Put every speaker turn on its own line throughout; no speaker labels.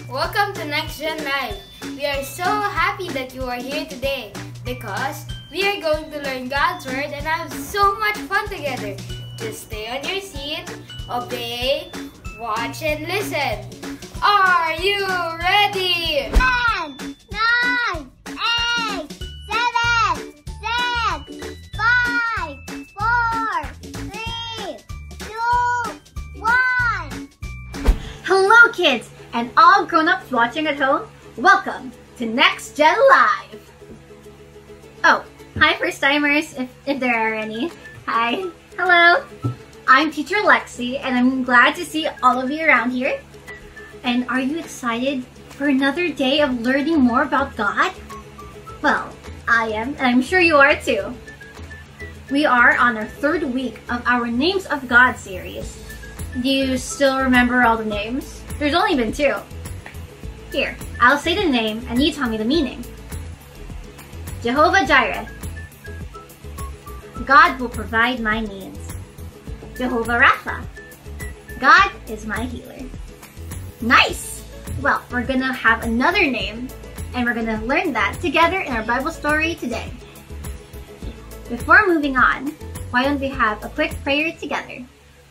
Welcome to NXTGEN Live. We are so happy that you are here today because we are going to learn God's Word and have so much fun together. Just stay on your seat, obey, watch, and listen. Are you ready?
10, 9, 8, 7, 6, 5, 4, 3, 2, 1.
Hello kids and all grown-ups watching at home. Welcome to NXTGEN Live. Oh, hi first-timers, if there are any. Hi. Hello. I'm Teacher Lexi and I'm glad to see all of you around here. And are you excited for another day of learning more about God? Well, I am, and I'm sure you are too. We are on our third week of our Names of God series. Do you still remember all the names? There's only been 2. Here, I'll say the name and you tell me the meaning. Jehovah Jireh. God will provide my needs. Jehovah Rapha. God is my healer. Nice! Well, we're gonna have another name and we're gonna learn that together in our Bible story today. Before moving on, why don't we have a quick prayer together?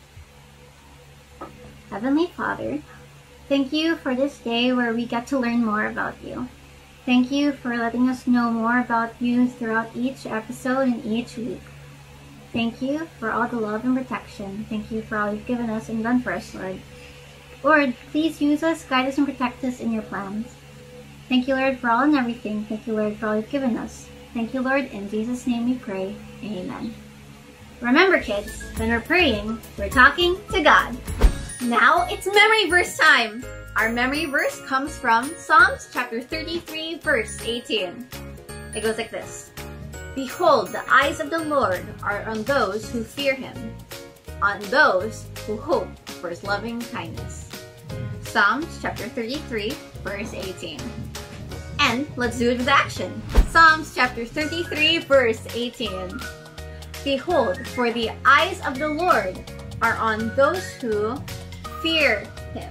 Heavenly Father, thank you for this day where we get to learn more about you. Thank you for letting us know more about you throughout each episode and each week. Thank you for all the love and protection. Thank you for all you've given us and done for us, Lord. Lord, please use us, guide us, and protect us in your plans. Thank you, Lord, for all and everything. Thank you, Lord, for all you've given us. Thank you, Lord. In Jesus' name we pray. Amen. Remember, kids, when we're praying, we're talking to God. Now it's memory verse time. Our memory verse comes from Psalms chapter 33, verse 18. It goes like this. Behold, the eyes of the Lord are on those who fear him, on those who hope for his loving kindness. Psalms chapter 33, verse 18. And let's do it with action. Psalms chapter 33, verse 18. Behold, for the eyes of the Lord are on those who fear him,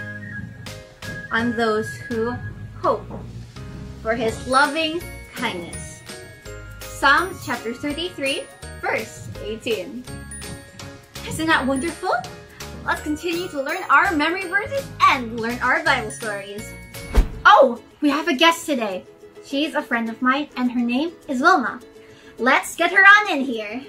on those who hope for his loving kindness. Psalms chapter 33, verse 18. Isn't that wonderful? Let's continue to learn our memory verses and learn our Bible stories. Oh, we have a guest today. She's a friend of mine and her name is Wilma. Let's get her on in here.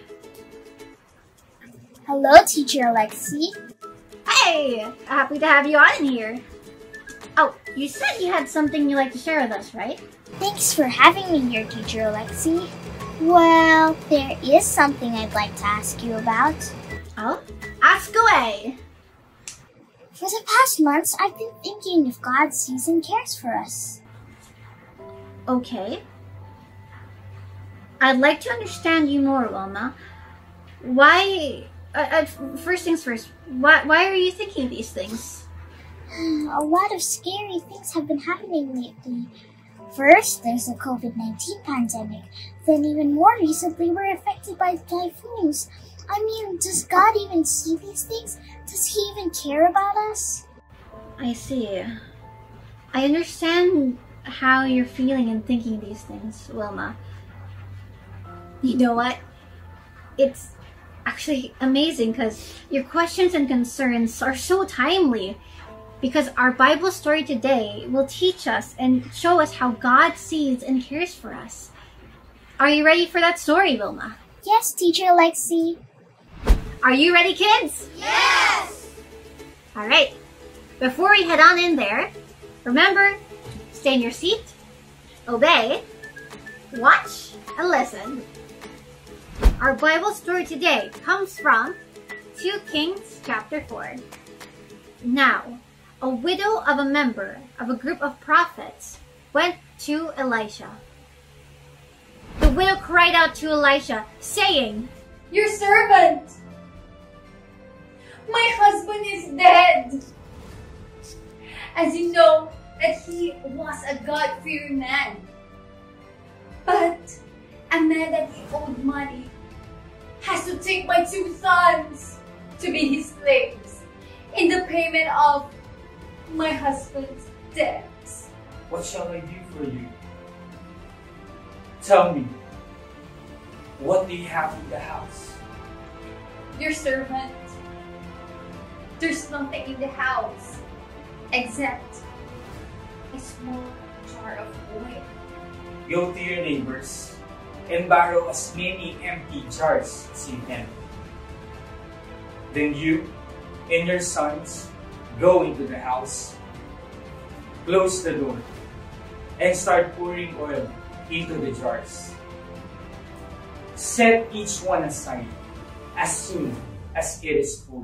Hello, Teacher Lexi.
Hey, happy to have you on in here. Oh, you said you had something you'd like to share with us, right?
Thanks for having me here, Teacher Lexi. Well, there is something I'd like to ask you about.
Oh, ask away.
For the past months, I've been thinking if God sees and cares for us.
Okay. I'd like to understand you more, Wilma. Why, first things first, why are you thinking these things?
A lot of scary things have been happening lately. First, there's the COVID-19 pandemic. Then even more recently, we're affected by typhoons. I mean, does God even see these things? Does he even care about us?
I see. I understand how you're feeling and thinking these things, Wilma. You know what? It's actually amazing because your questions and concerns are so timely. Because our Bible story today will teach us and show us how God sees and cares for us. Are you ready for that story, Wilma?
Yes, Teacher Lexi.
Are you ready, kids?
Yes!
Alright, before we head on in there, remember, stay in your seat, obey, watch, and listen. Our Bible story today comes from 2 Kings chapter 4. Now, a widow of a member of a group of prophets went to Elisha. The widow cried out to Elisha, saying,
Your servant! My husband is dead! As you know, that he was a God-fearing man. But a man that he owed money has to take my 2 sons to be his slaves in the payment of my husband's
debts.
What shall I do for you? Tell me, what do you have in the house?
Your servant. There's nothing in the house except a small jar of oil.
Go to your neighbors and borrow as many empty jars as you can. Then you and your sons go into the house, close the door, and start pouring oil into the jars. Set each one aside as soon as it is full.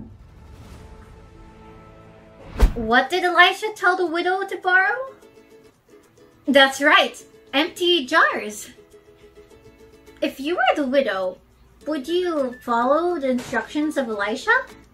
What did Elisha tell the widow to borrow? That's right, empty jars. If you were the widow, would you follow the instructions of Elisha?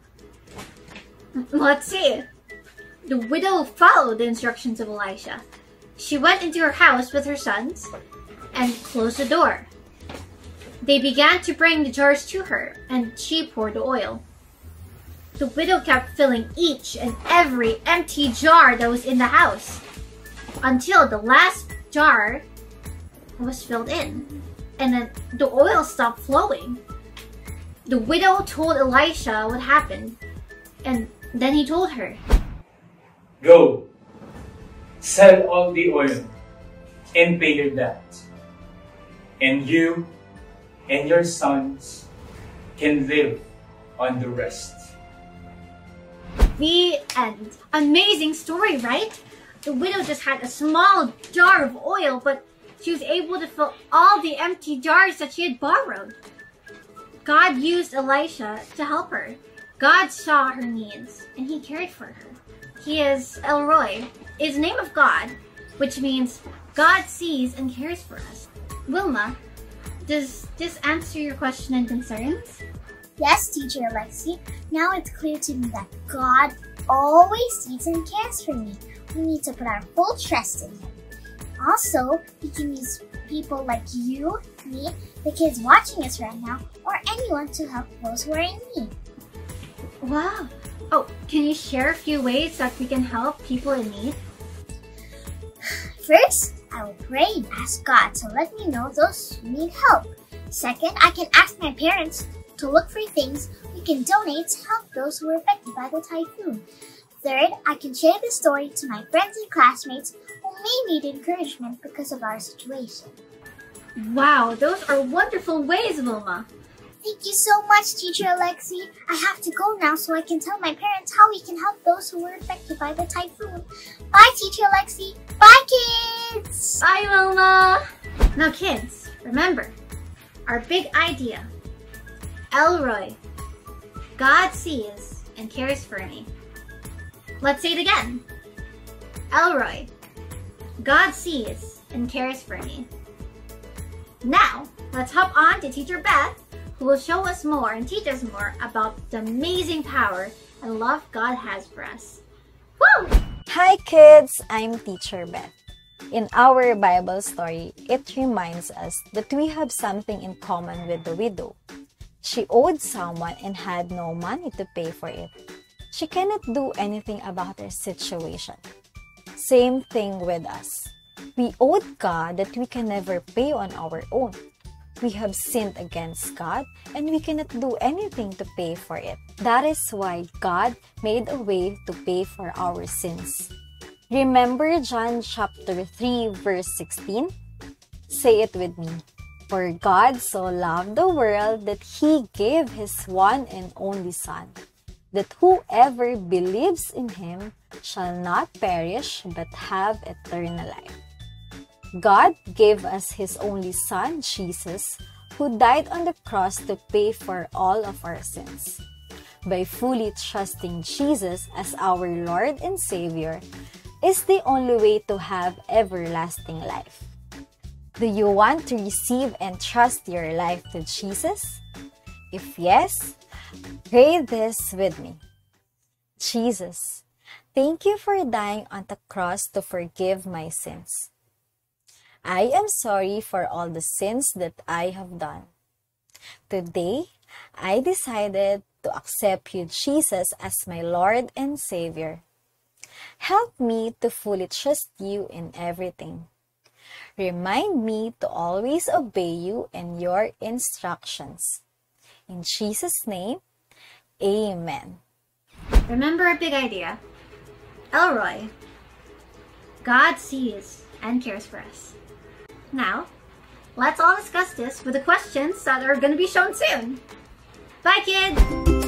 Let's see. The widow followed the instructions of Elisha. She went into her house with her sons and closed the door. They began to bring the jars to her, and she poured the oil. The widow kept filling each and every empty jar that was in the house until the last jar was filled in, and then the oil stopped flowing. The widow told Elisha what happened, and then he told her,
Go, sell all the oil and pay your debt, and you and your sons can live on the rest.
The end. Amazing story, right? The widow just had a small jar of oil, but she was able to fill all the empty jars that she had borrowed. God used Elisha to help her. God saw her needs, and he cared for her. He is El Roi, is the name of God, which means God sees and cares for us. Wilma, does this answer your question and concerns?
Yes, Teacher Alexi. Now it's clear to me that God always sees and cares for me. We need to put our full trust in Him. Also, He can use people like you, me, the kids watching us right now, or anyone to help those who are in need.
Wow. Oh, can you share a few ways that we can help people in need?
First, I will pray and ask God to let me know those who need help. Second, I can ask my parents to look for things we can donate to help those who were affected by the typhoon. Third, I can share this story to my friends and classmates who may need encouragement because of our situation.
Wow, those are wonderful ways, Wilma.
Thank you so much, Teacher Alexi. I have to go now so I can tell my parents how we can help those who were affected by the typhoon. Bye, Teacher Alexi. Bye, kids!
Bye, Wilma! Now, kids, remember, our big idea. El Roi, God sees and cares for me. Let's say it again. El Roi, God sees and cares for me. Now, let's hop on to Teacher Beth, who will show us more and teach us more about the amazing power and love God has for us. Woo!
Hi kids, I'm Teacher Beth. In our Bible story, it reminds us that we have something in common with the widow. She owed someone and had no money to pay for it. She cannot do anything about her situation. Same thing with us. We owed God that we can never pay on our own. We have sinned against God and we cannot do anything to pay for it. That is why God made a way to pay for our sins. Remember John chapter 3 verse 16? Say it with me. For God so loved the world that He gave His one and only Son, that whoever believes in Him shall not perish but have eternal life. God gave us His only Son, Jesus, who died on the cross to pay for all of our sins. By fully trusting Jesus as our Lord and Savior is the only way to have everlasting life. Do you want to receive and trust your life to Jesus? If yes, pray this with me. Jesus, thank you for dying on the cross to forgive my sins. I am sorry for all the sins that I have done. Today, I decided to accept you, Jesus, as my Lord and Savior. Help me to fully trust you in everything. Remind me to always obey you and your instructions. In Jesus' name, amen.
Remember a big idea. Elroy, God sees and cares for us. Now, let's all discuss this with the questions that are going to be shown soon. Bye, kids!